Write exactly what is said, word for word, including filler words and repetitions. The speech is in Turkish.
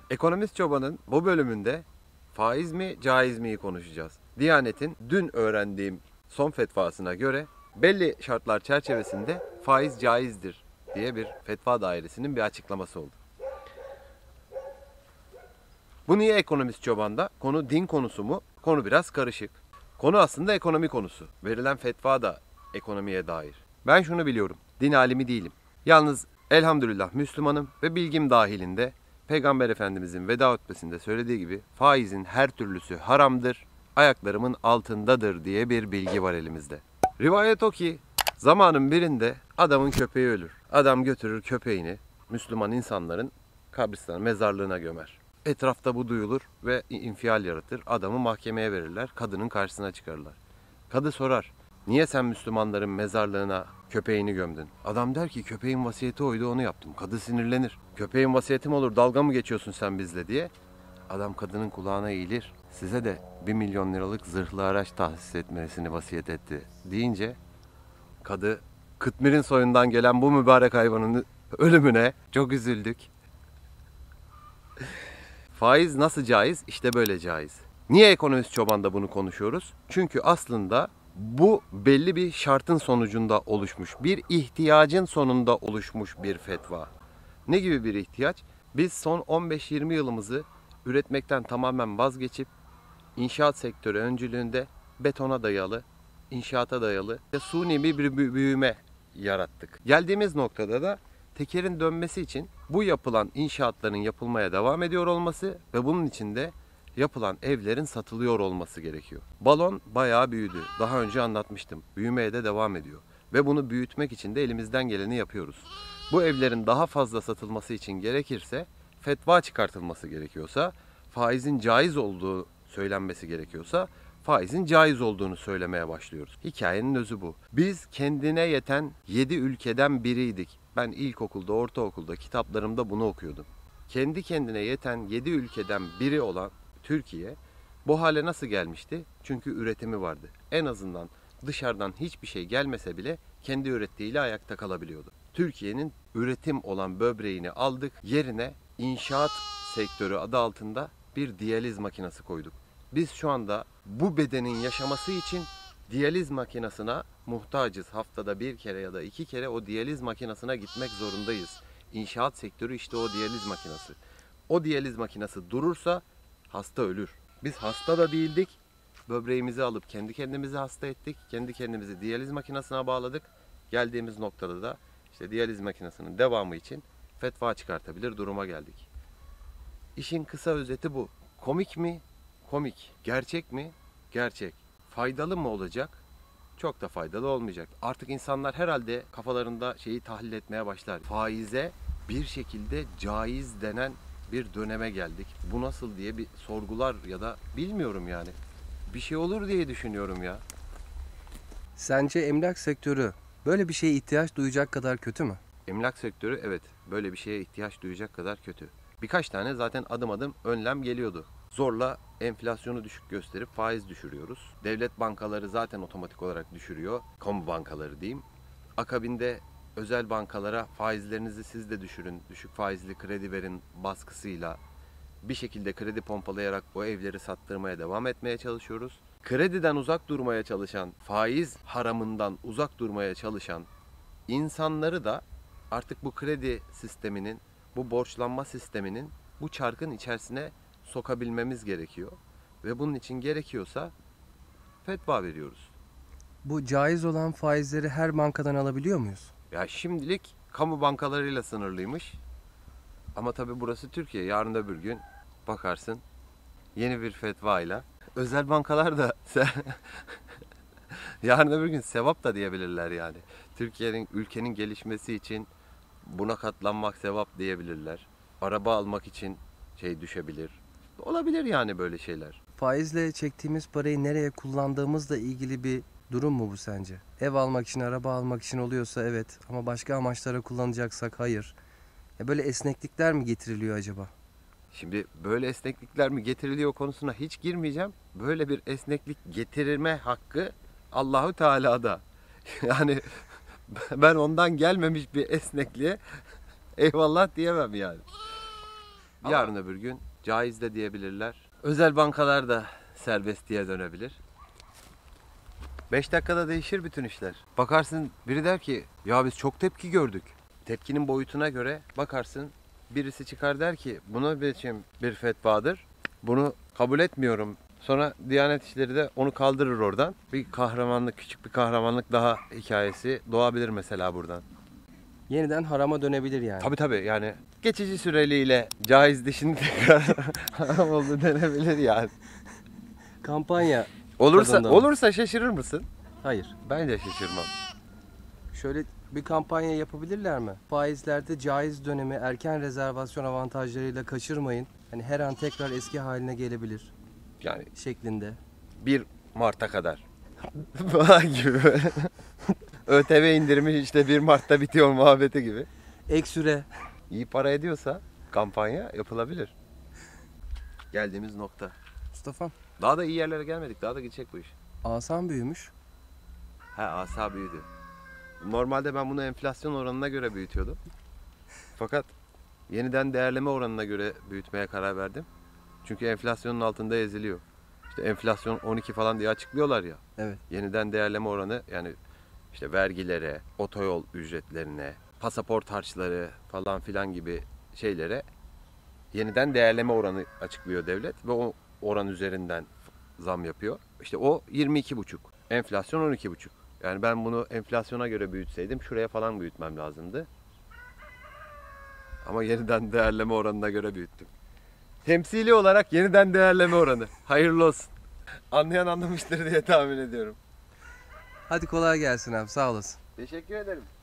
Ekonomist Çoban'ın bu bölümünde faiz mi caiz miyi konuşacağız. Diyanet'in dün öğrendiğim son fetvasına göre belli şartlar çerçevesinde faiz caizdir diye bir fetva dairesinin bir açıklaması oldu. Bu niye Ekonomist Çoban'da? Konu din konusu mu? Konu biraz karışık. Konu aslında ekonomi konusu. Verilen fetva da ekonomiye dair. Ben şunu biliyorum. Din alimi değilim. Yalnız elhamdülillah Müslümanım ve bilgim dahilinde Peygamber Efendimizin veda hutbesinde söylediği gibi faizin her türlüsü haramdır, ayaklarımın altındadır diye bir bilgi var elimizde. Rivayet o ki zamanın birinde adamın köpeği ölür. Adam götürür köpeğini Müslüman insanların kabristanı, mezarlığına gömer. Etrafta bu duyulur ve infial yaratır. Adamı mahkemeye verirler, kadının karşısına çıkarırlar. Kadı sorar, niye sen Müslümanların mezarlığına köpeğini gömdün? Adam der ki köpeğin vasiyeti oydu, onu yaptım. Kadı sinirlenir. Köpeğin vasiyeti mi olur, dalga mı geçiyorsun sen bizle diye. Adam kadının kulağına eğilir. Size de bir milyon liralık zırhlı araç tahsis etmesini vasiyet etti deyince kadı Kıtmir'in soyundan gelen bu mübarek hayvanın ölümüne çok üzüldük. Faiz nasıl caiz? İşte böyle caiz. Niye Ekonomist Çoban'da bunu konuşuyoruz? Çünkü aslında bu belli bir şartın sonucunda oluşmuş, bir ihtiyacın sonunda oluşmuş bir fetva. Ne gibi bir ihtiyaç? Biz son on beş yirmi yılımızı üretmekten tamamen vazgeçip inşaat sektörü öncülüğünde betona dayalı, inşaata dayalı ve suni bir büyüme yarattık. Geldiğimiz noktada da tekerin dönmesi için bu yapılan inşaatların yapılmaya devam ediyor olması ve bunun içinde yapılan evlerin satılıyor olması gerekiyor. Balon bayağı büyüdü. Daha önce anlatmıştım. Büyümeye de devam ediyor. Ve bunu büyütmek için de elimizden geleni yapıyoruz. Bu evlerin daha fazla satılması için gerekirse, fetva çıkartılması gerekiyorsa, faizin caiz olduğu söylenmesi gerekiyorsa, faizin caiz olduğunu söylemeye başlıyoruz. Hikayenin özü bu. Biz kendine yeten yedi ülkeden biriydik. Ben ilkokulda, ortaokulda, kitaplarımda bunu okuyordum. Kendi kendine yeten yedi ülkeden biri olan Türkiye bu hale nasıl gelmişti? Çünkü üretimi vardı. En azından dışarıdan hiçbir şey gelmese bile kendi ürettiğiyle ayakta kalabiliyordu. Türkiye'nin üretim olan böbreğini aldık, yerine inşaat sektörü adı altında bir diyaliz makinesi koyduk. Biz şu anda bu bedenin yaşaması için diyaliz makinesine muhtacız. Haftada bir kere ya da iki kere o diyaliz makinesine gitmek zorundayız. İnşaat sektörü işte o diyaliz makinesi. O diyaliz makinesi durursa hasta ölür. Biz hasta da değildik. Böbreğimizi alıp kendi kendimizi hasta ettik. Kendi kendimizi diyaliz makinesine bağladık. Geldiğimiz noktada da işte diyaliz makinesinin devamı için fetva çıkartabilir duruma geldik. İşin kısa özeti bu. Komik mi? Komik. Gerçek mi? Gerçek. Faydalı mı olacak? Çok da faydalı olmayacak. Artık insanlar herhalde kafalarında şeyi tahlil etmeye başlar. Faize bir şekilde caiz denen bir döneme geldik. Bu nasıl diye bir sorgular ya da bilmiyorum yani. Bir şey olur diye düşünüyorum ya. Sence emlak sektörü böyle bir şeye ihtiyaç duyacak kadar kötü mü? Emlak sektörü evet böyle bir şeye ihtiyaç duyacak kadar kötü. Birkaç tane zaten adım adım önlem geliyordu. Zorla enflasyonu düşük gösterip faiz düşürüyoruz. Devlet bankaları zaten otomatik olarak düşürüyor. Kamu bankaları diyeyim. Akabinde özel bankalara faizlerinizi siz de düşürün, düşük faizli kredi verin baskısıyla bir şekilde kredi pompalayarak bu evleri sattırmaya devam etmeye çalışıyoruz. Krediden uzak durmaya çalışan, faiz haramından uzak durmaya çalışan insanları da artık bu kredi sisteminin, bu borçlanma sisteminin bu çarkın içerisine sokabilmemiz gerekiyor. Ve bunun için gerekiyorsa fetva veriyoruz. Bu caiz olan faizleri her bankadan alabiliyor muyuz? Ya şimdilik kamu bankalarıyla sınırlıymış. Ama tabii burası Türkiye. Yarın öbür gün bakarsın yeni bir fetvayla. Özel bankalar da yarın öbür gün sevap da diyebilirler yani. Türkiye'nin, ülkenin gelişmesi için buna katlanmak sevap diyebilirler. Araba almak için şey düşebilir. Olabilir yani böyle şeyler. Faizle çektiğimiz parayı nereye kullandığımızla ilgili bir durum mu bu sence? Ev almak için, araba almak için oluyorsa evet ama başka amaçlara kullanacaksak hayır. Ya böyle esneklikler mi getiriliyor acaba? Şimdi böyle esneklikler mi getiriliyor konusuna hiç girmeyeceğim. Böyle bir esneklik getirilme hakkı Allahu Teala'da. Yani ben ondan gelmemiş bir esnekliğe eyvallah diyemem yani. Ama- Yarın öbür gün caiz de diyebilirler. Özel bankalar da serbest diye dönebilir. beş dakikada değişir bütün işler. Bakarsın biri der ki ya biz çok tepki gördük. Tepkinin boyutuna göre bakarsın birisi çıkar der ki buna biçim bir fetvadır. Bunu kabul etmiyorum. Sonra Diyanet İşleri de onu kaldırır oradan. Bir kahramanlık, küçük bir kahramanlık daha hikayesi doğabilir mesela buradan. Yeniden harama dönebilir yani. Tabii tabii yani geçici süreliğiyle caizdi şimdi tekrar haram oldu denebilir yani. Kampanya. Olursa Tadında mı? olursa şaşırır mısın? Hayır. Ben de şaşırmam. Şöyle bir kampanya yapabilirler mi? Faizlerde caiz dönemi erken rezervasyon avantajlarıyla kaçırmayın. Hani her an tekrar eski haline gelebilir Yani şeklinde. bir Mart'a kadar falan gibi böyle. ÖTV indirimi işte bir Mart'ta bitiyor muhabbeti gibi. Ek süre. İyi para ediyorsa kampanya yapılabilir. Geldiğimiz nokta. Mustafa, Daha da iyi yerlere gelmedik. Daha da gidecek bu iş. asan büyümüş. He asa büyüdü. Normalde ben bunu enflasyon oranına göre büyütüyordum. Fakat yeniden değerleme oranına göre büyütmeye karar verdim. Çünkü enflasyonun altında eziliyor. İşte enflasyon on iki falan diye açıklıyorlar ya. Evet. Yeniden değerleme oranı yani işte vergilere, otoyol ücretlerine, pasaport harçları falan filan gibi şeylere yeniden değerleme oranı açıklıyor devlet ve o oran üzerinden zam yapıyor. İşte o yirmi iki buçuk. Enflasyon on iki buçuk. Yani ben bunu enflasyona göre büyütseydim şuraya falan büyütmem lazımdı. Ama yeniden değerleme oranına göre büyüttüm. Temsili olarak yeniden değerleme oranı. Hayırlı olsun. Anlayan anlamıştır diye tahmin ediyorum. Hadi kolay gelsin abi, sağ olasın. Teşekkür ederim.